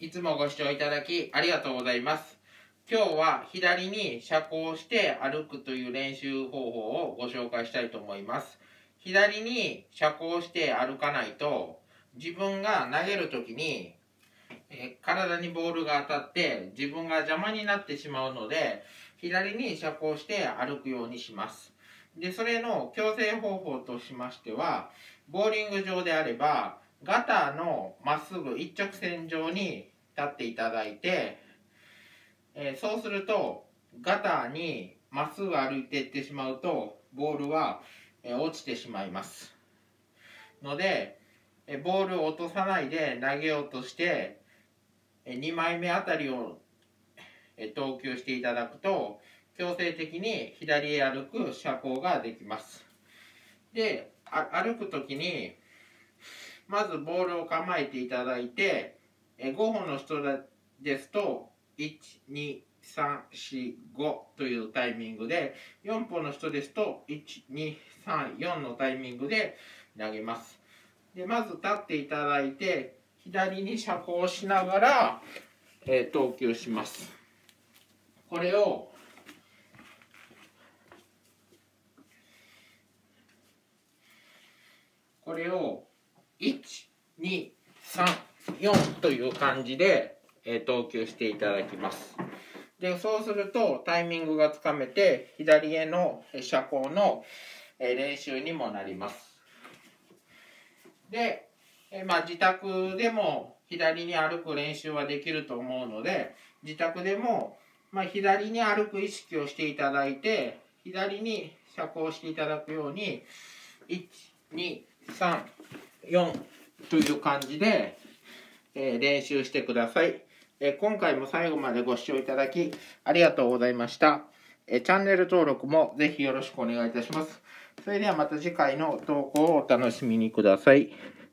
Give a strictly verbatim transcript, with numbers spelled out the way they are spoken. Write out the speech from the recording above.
いつもご視聴いただきありがとうございます。今日は左に斜行して歩くという練習方法をご紹介したいと思います。左に斜行して歩かないと、自分が投げるときにえ体にボールが当たって自分が邪魔になってしまうので、左に斜行して歩くようにします。で、それの矯正方法としましては、ボーリング場であれば、ガターのまっすぐ一直線上に立っていただいて、えー、そうすると、ガターにまっすぐ歩いていってしまうと、ボールは、えー、落ちてしまいます。ので、えー、ボールを落とさないで投げようとして、えー、にまいめあたりを、えー、投球していただくと、強制的に左へ歩く斜行ができます。で、歩くときに、まずボールを構えていただいて、ごほんの人ですと、いち、に、さん、し、ごというタイミングで、よんぽんの人ですと、いち、に、さん、よんのタイミングで投げます。で、まず立っていただいて、左に斜行しながら、えー、投球します。これを、これをいち、に、さん、よんという感じで、えー、投球していただきます。で、そうするとタイミングがつかめて左への斜行の、えー、練習にもなります。で、えーまあ、自宅でも左に歩く練習はできると思うので、自宅でも、まあ、左に歩く意識をしていただいて、左に斜行していただくようにいち、に、さん、よんという感じで、えー、練習してください。えー、今回も最後までご視聴いただきありがとうございました。えー、チャンネル登録もぜひよろしくお願いいたします。それではまた次回の投稿をお楽しみにください。